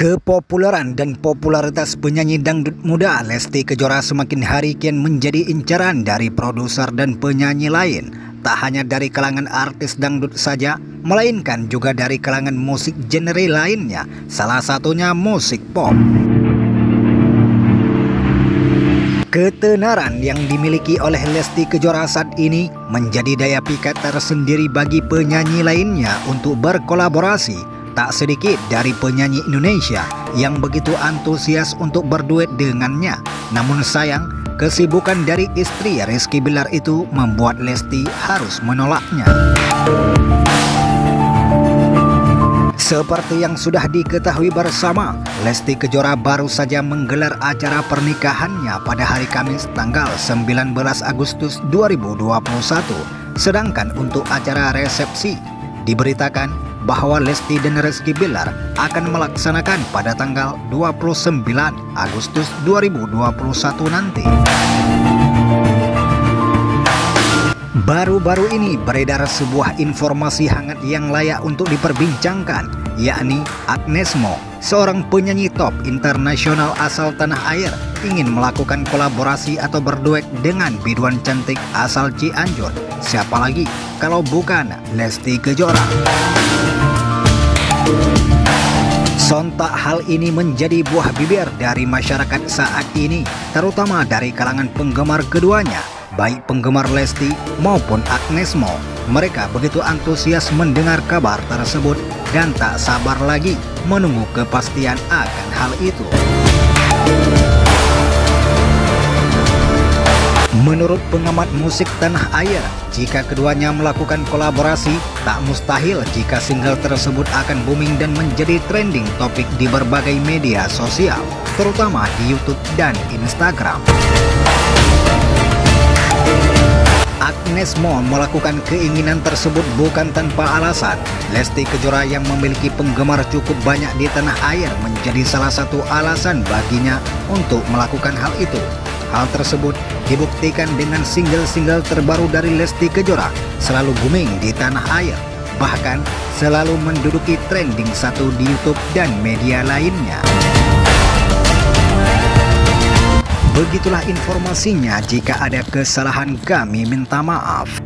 Kepopuleran dan popularitas penyanyi dangdut muda Lesti Kejora semakin hari kian menjadi incaran dari produser dan penyanyi lain. Tak hanya dari kalangan artis dangdut saja, melainkan juga dari kalangan musik genre lainnya, salah satunya musik pop. Ketenaran yang dimiliki oleh Lesti Kejora saat ini menjadi daya pikat tersendiri bagi penyanyi lainnya untuk berkolaborasi. Tak sedikit dari penyanyi Indonesia yang begitu antusias untuk berduet dengannya. Namun sayang, kesibukan dari istri Rizky Bilar itu membuat Lesti harus menolaknya. Seperti yang sudah diketahui bersama, Lesti Kejora baru saja menggelar acara pernikahannya pada hari Kamis tanggal 19 Agustus 2021. Sedangkan untuk acara resepsi, diberitakan bahwa Lesti dan Rizky Bilar akan melaksanakan pada tanggal 29 Agustus 2021 nanti. Baru-baru ini beredar sebuah informasi hangat yang layak untuk diperbincangkan, yakni Agnes Mo, seorang penyanyi top internasional asal tanah air, ingin melakukan kolaborasi atau berduet dengan biduan cantik asal Cianjur. Siapa lagi kalau bukan Lesti Kejora? Sontak hal ini menjadi buah bibir dari masyarakat saat ini, terutama dari kalangan penggemar keduanya, baik penggemar Lesti maupun Agnes Mo. Mereka begitu antusias mendengar kabar tersebut dan tak sabar lagi menunggu kepastian akan hal itu. Menurut pengamat musik tanah air, jika keduanya melakukan kolaborasi, tak mustahil jika single tersebut akan booming dan menjadi trending topik di berbagai media sosial, terutama di YouTube dan Instagram. Agnes Mo melakukan keinginan tersebut bukan tanpa alasan. Lesti Kejora yang memiliki penggemar cukup banyak di tanah air menjadi salah satu alasan baginya untuk melakukan hal itu. Hal tersebut dibuktikan dengan single-single terbaru dari Lesti Kejora selalu booming di tanah air, bahkan selalu menduduki trending 1 di YouTube dan media lainnya. Begitulah informasinya, jika ada kesalahan kami minta maaf.